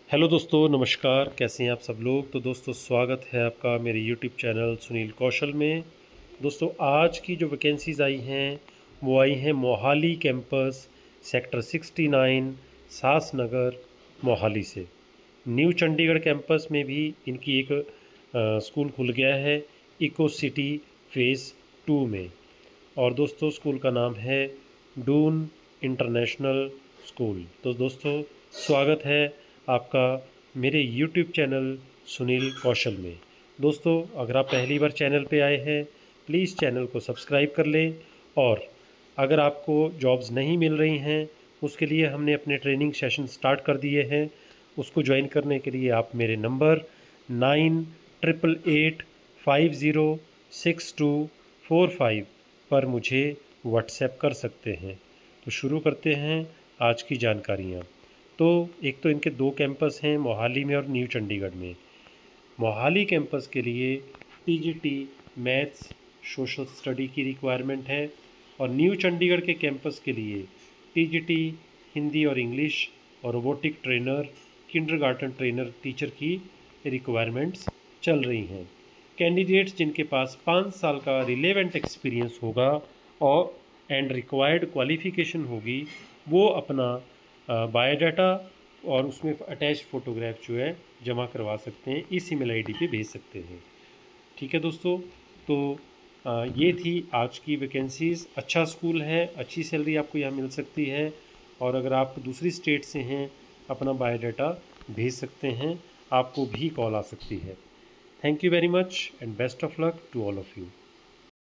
Hello दोस्तों, नमस्कार। कैसे हैं आप सब लोग। तो दोस्तों, स्वागत है आपका मेरे यूट्यूब चैनल सुनील कौशल में। दोस्तों, आज की जो वैकेंसीज़ आई हैं वो आई हैं मोहाली कैंपस, सेक्टर 69, सास नगर, मोहाली से। न्यू चंडीगढ़ कैंपस में भी इनकी एक स्कूल खुल गया है, इको सिटी फ़ेज़ 2 में। और दोस्तों, स्कूल का नाम है डून इंटरनेशनल स्कूल। तो दोस्तों, स्वागत है आपका मेरे यूट्यूब चैनल सुनील कौशल में। दोस्तों, अगर आप पहली बार चैनल पे आए हैं, प्लीज़ चैनल को सब्सक्राइब कर लें। और अगर आपको जॉब्स नहीं मिल रही हैं, उसके लिए हमने अपने ट्रेनिंग सेशन स्टार्ट कर दिए हैं। उसको ज्वाइन करने के लिए आप मेरे नंबर 9888506245 पर मुझे व्हाट्सएप कर सकते हैं। तो शुरू करते हैं आज की जानकारियाँ। तो एक तो इनके दो कैंपस हैं, मोहाली में और न्यू चंडीगढ़ में। मोहाली कैंपस के लिए टीजीटी मैथ्स सोशल स्टडी की रिक्वायरमेंट है, और न्यू चंडीगढ़ के कैंपस के लिए टीजीटी हिंदी और इंग्लिश और robotic trainer, kindergarten trainer teacher की रिक्वायरमेंट्स चल रही हैं। कैंडिडेट्स जिनके पास 5 साल का रिलेवेंट एक्सपीरियंस होगा और एंड रिक्वायर्ड क्वालिफ़िकेशन होगी, वो अपना बायोडाटा और उसमें अटैच फ़ोटोग्राफ जो है जमा करवा सकते हैं, इस ईमेल आईडी पे भेज सकते हैं। ठीक है दोस्तों। तो ये थी आज की वैकेंसीज़। अच्छा स्कूल है, अच्छी सैलरी आपको यहाँ मिल सकती है। और अगर आप दूसरी स्टेट से हैं, अपना बायोडाटा भेज सकते हैं, आपको भी कॉल आ सकती है। Thank you very much and best of luck to all of you.